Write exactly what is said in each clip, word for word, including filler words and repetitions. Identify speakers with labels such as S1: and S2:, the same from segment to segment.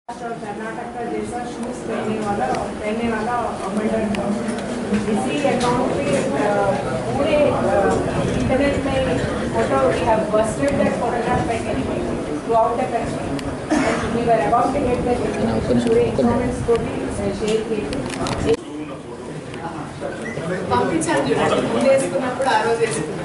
S1: कर्नाटका जैसा शूज पहनने वाला पहनने वाला ऑफेंडर था। इसी अकाउंट पे पूरे इंटरनेट में photo we have busted that photograph by throughout the country and we were about to get that पूरे इन्फॉर्मेंट्स को भी शेयर किए। పంపించాను చూడండి, ముందు వేసుకున్నప్పుడు ఆ రోజు వేసుకున్నాను.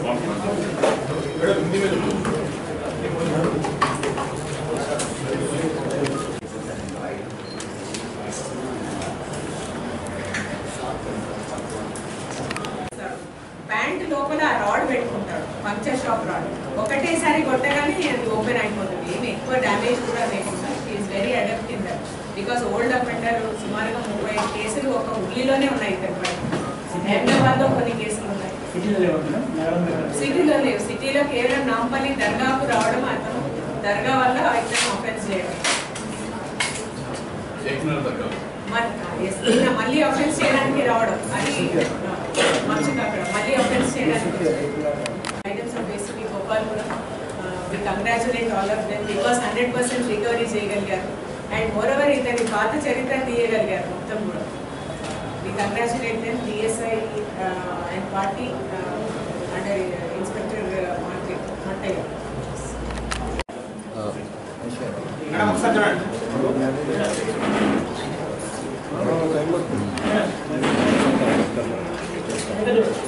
S1: ప్యాంట్ లోపల రాడ్ పెట్టుకుంటాడు, పంక్చర్ షాప్ రాడ్. ఒకటేసారి కొట్టగానే అది ఓపెన్ అయిపోతుంది, ఏమి ఎక్కువ డ్యామేజ్ కూడా లేకుండా. Is very adept in that because old offender సుమారుగా ముప్పై కేసులు ఒక ఉల్లిలోనే ఉన్నాయి. హైదరాబాద్లో కొన్ని కేసులు ఉన్నాయి, సిటీలో లేవు. సిటీలో కేవలం నాంపల్లి దర్గాకు రావడం, అతను దర్గా వల్ల ఇతను ఆఫెన్స్ చేయడం, మళ్ళీ ఆఫెన్స్ చేయడానికి రావడం, అది మంచిగా అక్కడ మళ్ళీ ఆఫెన్స్ చేయడానికి. ఐటమ్స్ ఆఫ్ బేసిక్ గోపాల్ కూడా we congratulate all of them because hundred percent recovery చేయగలిగారు. అండ్ మోరవర్ ఇతని పాత చరిత్ర తీయగలిగారు మొత్తం కూడా. We congratulate them, D S I uh, and party uh, under uh, Inspector uh, Mataya. Uh,